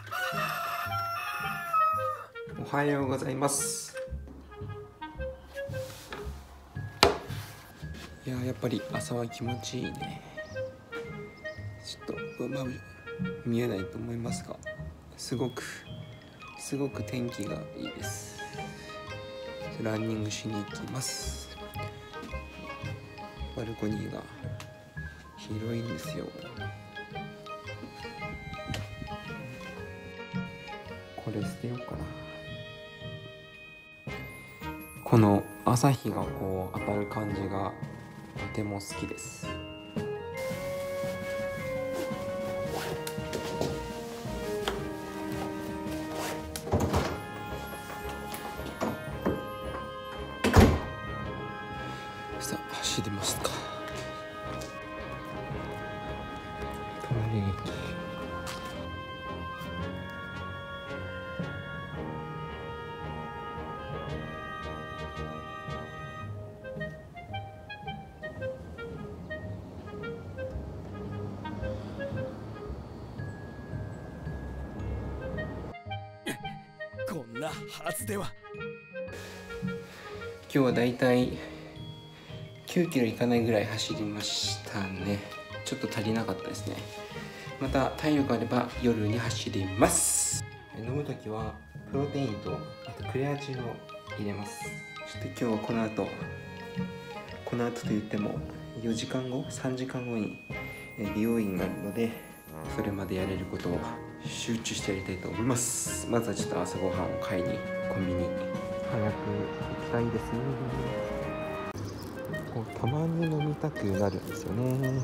おはようございます。いややっぱり朝は気持ちいいね。ちょっと見えないと思いますが、すごく天気がいいです。ランニングしに行きます。バルコニーが広いんですよ。これ捨てようかな。この朝日がこう当たる感じがとても好きです。さあ走りますか。隣駅。 こんなはずでは。 今日はだいたい9キロいかないぐらい走りましたね。ちょっと足りなかったですね。また体力あれば夜に走ります。飲むときはプロテインとあとクレアチンを入れます。そして今日はこの後と言っても4時間後3時間後に美容院があるので、それまでやれることを集中してやりたいと思います。まずはちょっと朝ごはんを買いにコンビニ早く行きたいですね。こうたまに飲みたくなるんですよね。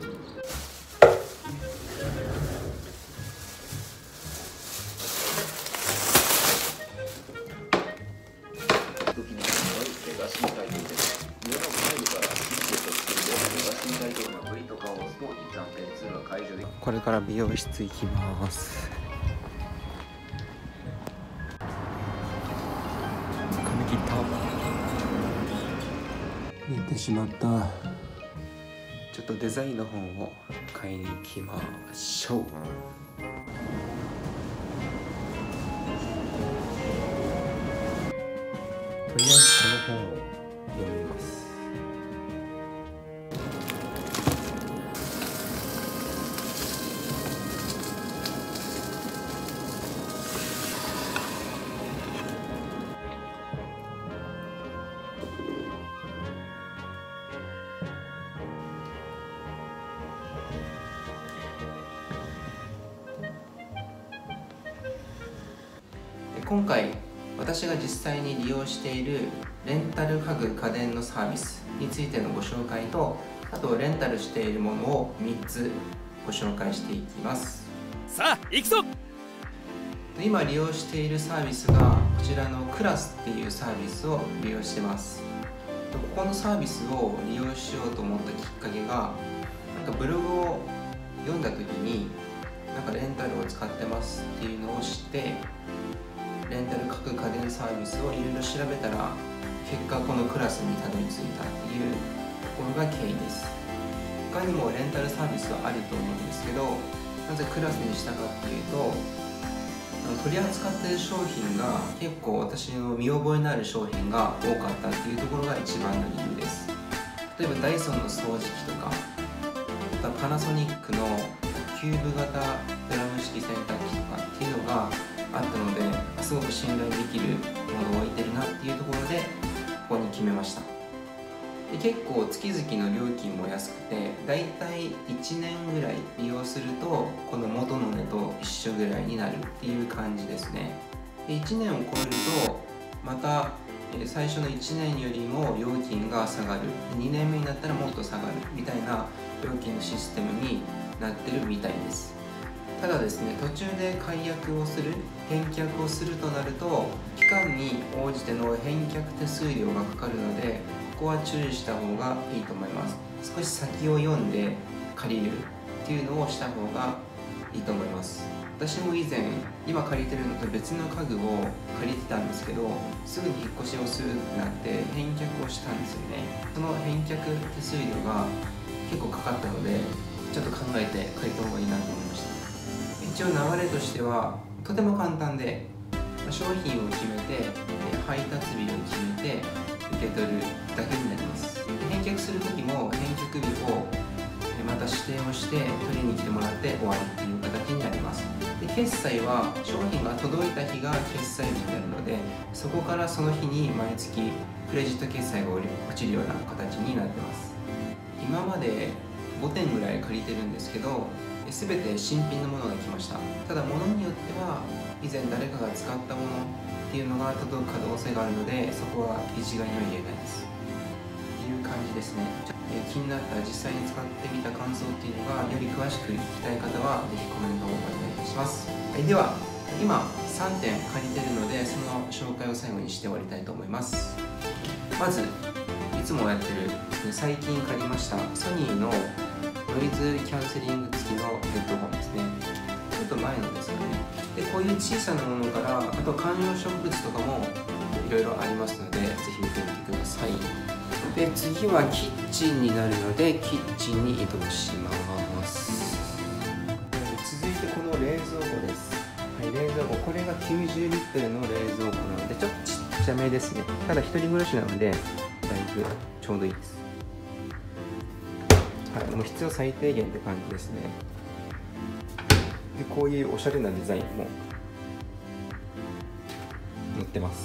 これから美容室行きます。髪切った。寝てしまった。ちょっとデザインの本を買いに行きましょう。とりあえずこの本を読みます。今回私が実際に利用しているレンタル家具家電のサービスについてのご紹介と、あとレンタルしているものを3つご紹介していきます。 さあ行くぞ。 今利用しているサービスがこちらのクラスっていうサービスを利用してます。ここのサービスを利用しようと思ったきっかけが、ブログを読んだ時にレンタルを使ってますっていうのを知って、レンタル各家電サービスをいろいろ調べたら、結果このクラスにたどり着いたっていうところが経緯です。他にもレンタルサービスはあると思うんですけど、なぜクラスにしたかっていうと、取り扱っている商品が結構私の見覚えのある商品が多かったっていうところが一番の理由です。例えばダイソンの掃除機とか、あとはパナソニックのキューブ型ドラム式洗濯機とかっていうのがあったので、すごく信頼できるものを置いてるなっていうところでここに決めました。で結構月々の料金も安くて、だいたい1年ぐらい利用するとこの元の値と一緒ぐらいになるっていう感じですね。で1年を超えるとまた最初の1年よりも料金が下がる、2年目になったらもっと下がるみたいな料金のシステムになってるみたいです。ただですね、途中で解約をする、返却をするとなると期間に応じての返却手数料がかかるので、ここは注意した方がいいと思います。少し先を読んで借りるっていうのをした方がいいと思います。私も以前今借りてるのと別の家具を借りてたんですけど、すぐに引っ越しをするってなって返却をしたんですよね。その返却手数料が結構かかったので、ちょっと考えて借りた方がいいなと思いました。 一応流れとしてはとても簡単で、商品を決めて配達日を決めて受け取るだけになります。返却する時も返却日をまた指定をして取りに来てもらって終わりっていう形になります。で、決済は商品が届いた日が決済日になるので、そこからその日に毎月クレジット決済が落ちるような形になってます。今まで5点ぐらい借りてるんですけど、全て新品のものが来ました。ただ物によっては以前誰かが使ったものっていうのが届く可能性があるので、そこは一概には言えないですっていう感じですね。気になった実際に使ってみた感想っていうのがより詳しく聞きたい方はぜひコメントをお願いします。では今3点借りてるので、その紹介を最後にして終わりたいと思います。まずいつもやってる最近借りましたソニーのノイズキャンセリング付きのヘッドホンですね。ちょっと前のですかね。で、こういう小さなものから、あと観葉植物とかもいろいろありますので、ぜひ見てみてください。で、次はキッチンになるので、キッチンに移動します。続いてこの冷蔵庫です。はい、冷蔵庫、これが90リットルの冷蔵庫なので、ちょっとちっちゃめですね。ただ一人暮らしなので、だいぶちょうどいいです。はい、もう必要最低限って感じですね。で、こういうおしゃれなデザインも載ってます。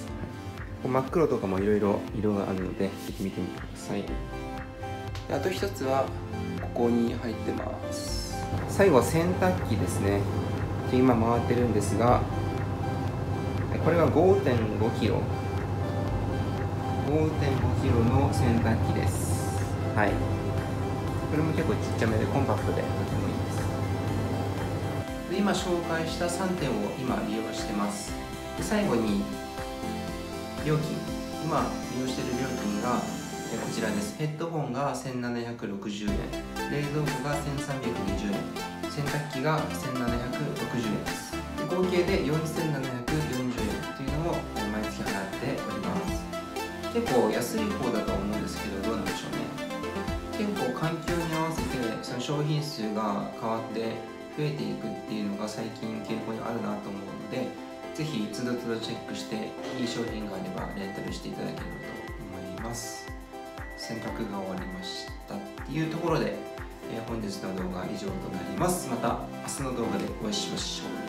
はい、真っ黒とかもいろいろ色があるので、ぜひ見てみてください。で、あと一つはここに入ってます。最後は洗濯機ですね。今回ってるんですが、これが 5.5 キロの洗濯機です。はい、これも結構ちっちゃめでコンパクトでとてもいいです。で、今紹介した3点を今利用してます。で、最後に料金、今利用している料金がこちらです。ヘッドホンが1760円、冷蔵庫が1320円、洗濯機が1760円です。で、合計で4740円というのを毎月払っております。結構安い方だと思うんですけど、どうなんでしょうね。結構環境に合わせてその商品数が変わって増えていくっていうのが最近傾向にあるなと思うので、ぜひつどつどチェックしていい商品があればレンタルしていただければと思います。洗濯が終わりましたっていうところで、本日の動画は以上となります。また明日の動画でお会いしましょう。